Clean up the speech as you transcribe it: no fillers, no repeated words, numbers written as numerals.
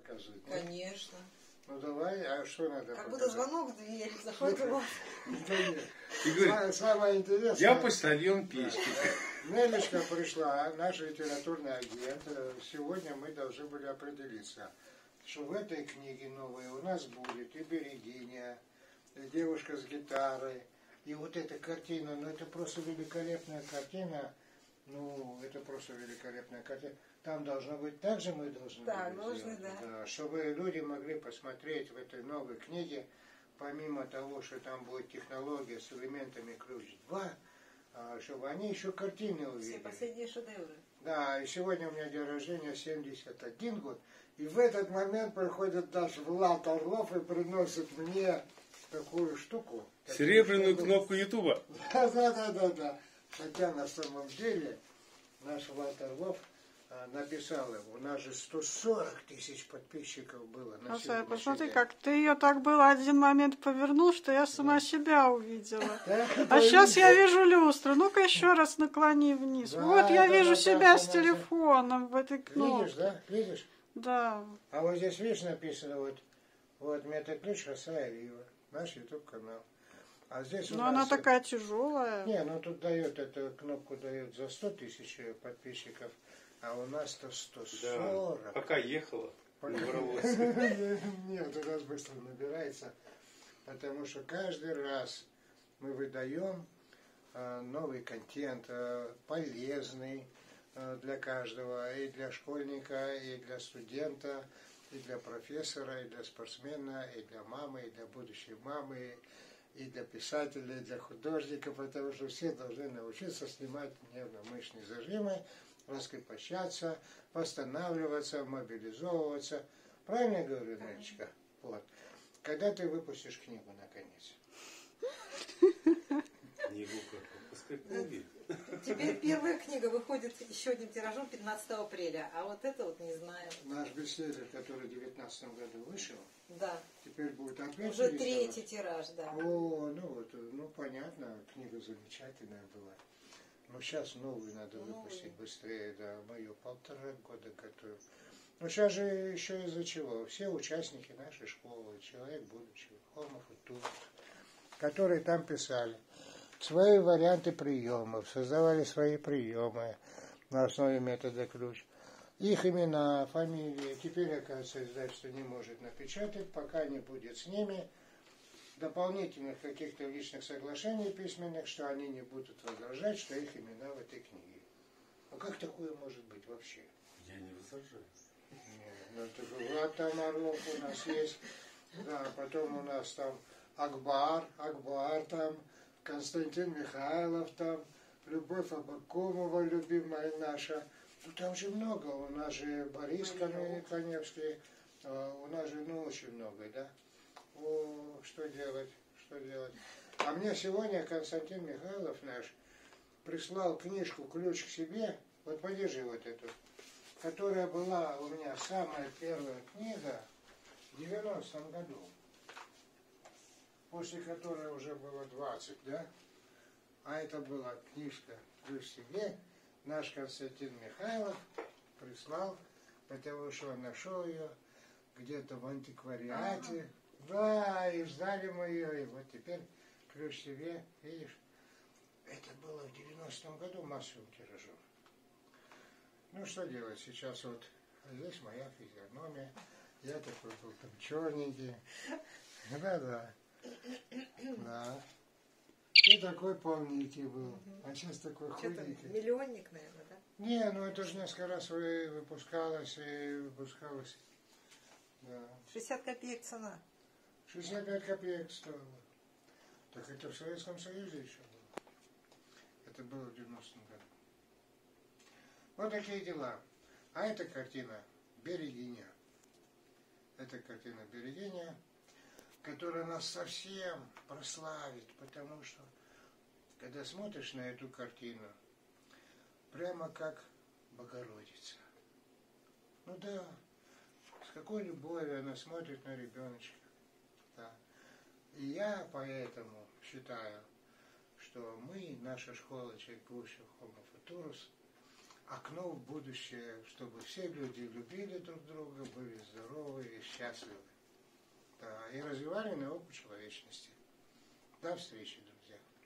показывать? Конечно. Ну давай, а что надо Как показать? будто звонок в дверь, заходит у вас. И говорит, Самое интересное... я почтальон печки. Нелечка пришла, наш литературный агент. Сегодня мы должны были определиться, что в этой книге новой у нас будет и Берегиня, и девушка с гитарой, и вот эта картина, ну это просто великолепная картина, ну это просто великолепная картина. Там должно быть, так же мы должны Да, были должны, сделать, да. чтобы люди могли посмотреть в этой новой книге, помимо того, что там будет технология с элементами ключ-2, чтобы они еще картины увидели. Все последние шедевры. Да, и сегодня у меня день рождения, 71 год. И в этот момент приходит наш Влад Орлов и приносит мне такую штуку. Серебряную кнопку Ютуба. Да. Хотя на самом деле наш Влад Орлов написал его. У нас же 140 тысяч подписчиков было на Посмотри, сегодняшний день. как ты ее так было один момент повернул, что я сама себя увидела. Да, А сейчас я вижу люстру. Ну-ка еще раз наклони вниз. Да, Вот я да, вижу да, себя да, с да, телефоном в этой Видишь, кнопке. да? Видишь? Да. А вот здесь, видишь, написано вот метаключ Хасая Рива, наш YouTube канал. А здесь у Но нас... она такая тяжелая. Не, ну тут дает, эту кнопку дает за 100 тысяч подписчиков, а у нас-то 140. Да, пока ехала, набралось. Нет, у нас быстро набирается, потому что каждый раз мы выдаем новый контент, полезный для каждого, и для школьника, и для студента, и для профессора, и для спортсмена, и для мамы, и для будущей мамы, и для писателя, и для художника, потому что все должны научиться снимать нервно-мышечные зажимы, раскрепощаться, восстанавливаться, мобилизовываться. Правильно я говорю, Нелечка? Вот. Когда ты выпустишь книгу, наконец? Книгу как выпускать? Теперь первая книга выходит еще одним тиражом 15 апреля, а вот это вот не знаю. Наш бестселлер, который в 2019 году вышел, Да. теперь будет опять Уже рисовать? третий тираж, да. О, ну вот, ну понятно, книга замечательная была. Но сейчас новую надо выпустить быстрее, да, мы ее 1,5 года готовим. Но сейчас же еще из-за чего? Все участники нашей школы, человек будущего, Homo Futurus, которые там писали свои варианты приемов, создавали свои приемы на основе метода ключ. Их имена, фамилии. Теперь, оказывается, издательство не может напечатать, пока не будет с ними дополнительных каких-то личных соглашений письменных, что они не будут возражать, что их имена в этой книге. А как такое может быть вообще? Я не возражаю. Ну, это же Влад там Орлов у нас есть. Да, потом у нас там Акбар там, Константин Михайлов там, Любовь Абакумова, любимая наша. Ну там же много, у нас же Борис Коневский, у нас же, ну, очень много, да? О, что делать? А мне сегодня Константин Михайлов наш прислал книжку «Ключ к себе», вот подержи вот эту, которая была у меня самая первая книга в 90-м году, после которой уже было 20, да? А это была книжка «Ключ к себе», наш Константин Михайлов прислал, потому что он нашел ее где-то в антиквариате. Да, и ждали мы ее, и вот теперь «Ключ к себе», видишь, это было в 90-м году массовым тиражом. Ну, что делать сейчас вот, здесь моя физиономия, я такой был там черненький, да. И такой полненький был, а сейчас такой худенький. Миллионник, наверное, да? Не, ну это же несколько раз выпускалось. Да. 60 копеек цена. 65 копеек стоило. Так это в Советском Союзе еще было. Это было в 90-м году. Вот такие дела. А эта картина «Берегиня». Это картина «Берегиня», которая нас совсем прославит, потому что, когда смотришь на эту картину, прямо как Богородица. Ну да, с какой любовью она смотрит на ребеночка. Да. И я поэтому считаю, что мы, наша школа «Человек будущего» Homo Futurus, окно в будущее, чтобы все люди любили друг друга, были здоровы счастливы. Да, и развивали науку человечности. До встречи, друзья.